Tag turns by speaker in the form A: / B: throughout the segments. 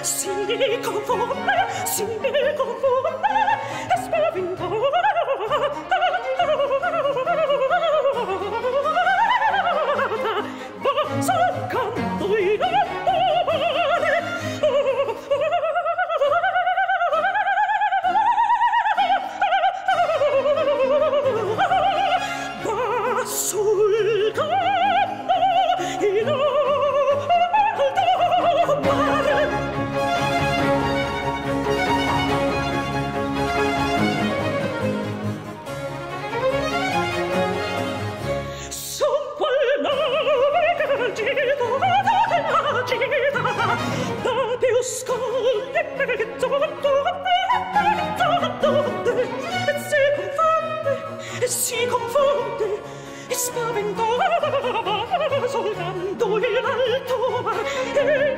A: si confonde e spaventa. Va solcando in amore. Va sul campo in alto mare. Son qual nave che agita, da più scogli in mezzo a donde, e si confonde, e spaventa, soltanto in alto mare,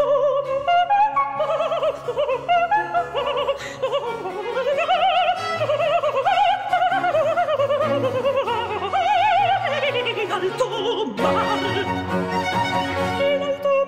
A: in alto mare. In alto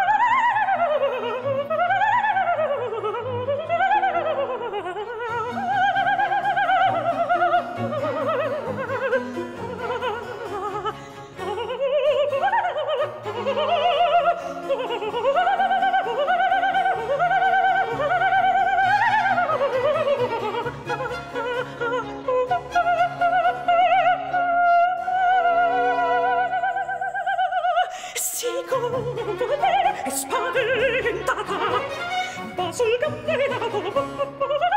A: si confonde e spaventata, va sul campo